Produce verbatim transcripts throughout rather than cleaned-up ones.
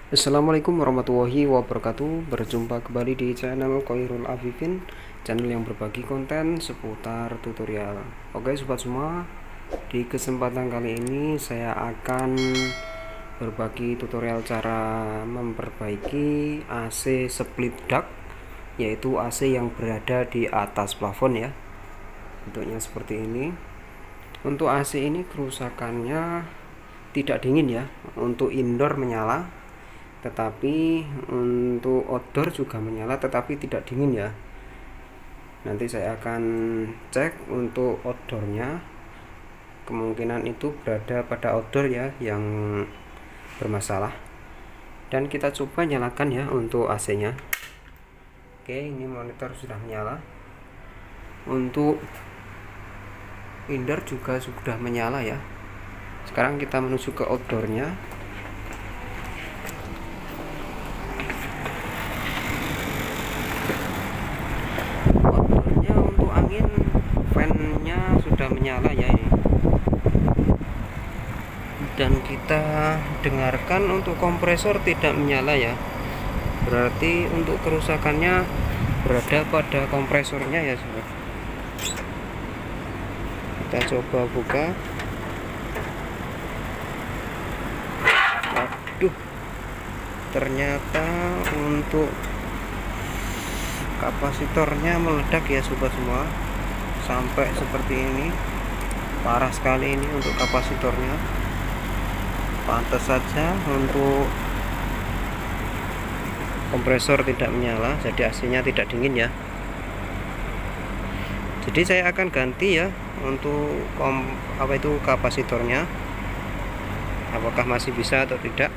Assalamualaikum warahmatullahi wabarakatuh. Berjumpa kembali di channel Khairul Afifin, channel yang berbagi konten seputar tutorial. Oke sobat semua, di kesempatan kali ini saya akan berbagi tutorial cara memperbaiki A C split duct, yaitu A C yang berada di atas plafon ya. Bentuknya seperti ini. Untuk A C ini kerusakannya tidak dingin ya, untuk indoor menyala, tetapi untuk outdoor juga menyala tetapi tidak dingin ya. Nanti saya akan cek untuk outdoornya, kemungkinan itu berada pada outdoor ya yang bermasalah, dan kita coba nyalakan ya untuk A C nya. Oke, ini monitor sudah menyala. Untuk indoor juga sudah menyala ya. Sekarang kita menuju ke outdoornya. Outdoornya untuk angin fan-nya sudah menyala ya ini. Dan kita dengarkan untuk kompresor tidak menyala ya. Berarti untuk kerusakannya berada pada kompresornya ya sobat. Kita coba buka. Waduh, ternyata untuk kapasitornya meledak ya sobat semua, sampai seperti ini. Parah sekali ini untuk kapasitornya. Pantas saja untuk kompresor tidak menyala, jadi A C nya tidak dingin ya. Jadi saya akan ganti ya untuk kom, apa itu kapasitornya, apakah masih bisa atau tidak.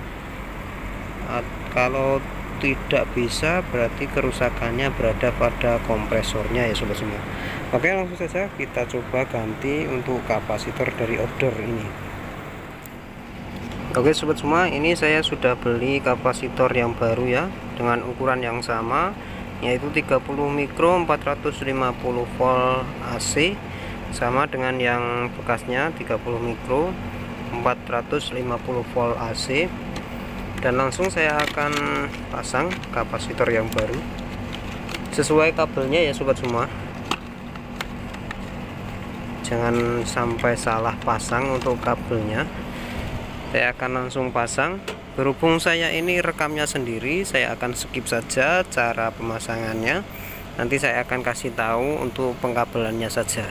Kalau tidak bisa berarti kerusakannya berada pada kompresornya ya sobat semua. Oke, langsung saja kita coba ganti untuk kapasitor dari outdoor ini. Oke sobat semua, ini saya sudah beli kapasitor yang baru ya, dengan ukuran yang sama, yaitu tiga puluh mikro empat ratus lima puluh volt A C, sama dengan yang bekasnya tiga puluh mikro empat ratus lima puluh volt A C. Dan langsung saya akan pasang kapasitor yang baru sesuai kabelnya ya sobat semua. Jangan sampai salah pasang untuk kabelnya. Saya akan langsung pasang. Berhubung saya ini rekamnya sendiri, saya akan skip saja cara pemasangannya. Nanti saya akan kasih tahu untuk pengkabelannya saja.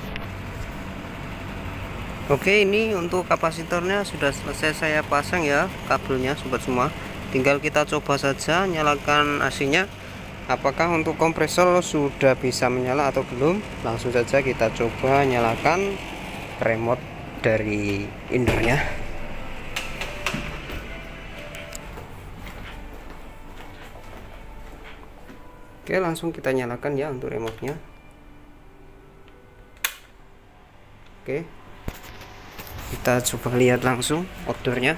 Oke, ini untuk kapasitornya sudah selesai saya pasang ya kabelnya sobat semua. Tinggal kita coba saja nyalakan A C nya, apakah untuk kompresor sudah bisa menyala atau belum. Langsung saja kita coba nyalakan remote dari indoornya. Oke, langsung kita nyalakan ya untuk remote-nya. Oke, kita coba lihat langsung outdoornya.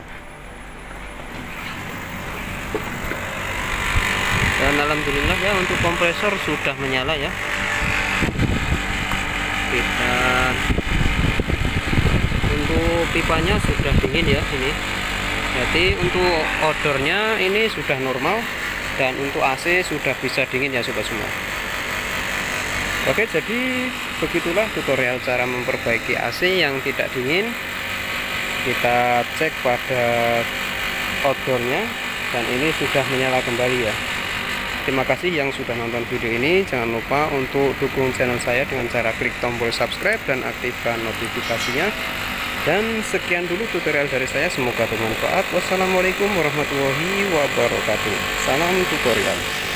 Dan alhamdulillah ya untuk kompresor sudah menyala ya. Kita untuk pipanya sudah dingin ya ini. Jadi untuk outdoornya ini sudah normal, dan untuk A C sudah bisa dingin ya sobat semua. Oke, jadi begitulah tutorial cara memperbaiki A C yang tidak dingin. Kita cek pada outdoornya, dan ini sudah menyala kembali ya. Terima kasih yang sudah nonton video ini. Jangan lupa untuk dukung channel saya dengan cara klik tombol subscribe dan aktifkan notifikasinya. Dan sekian dulu tutorial dari saya, semoga bermanfaat. Wassalamualaikum warahmatullahi wabarakatuh. Salam tutorial.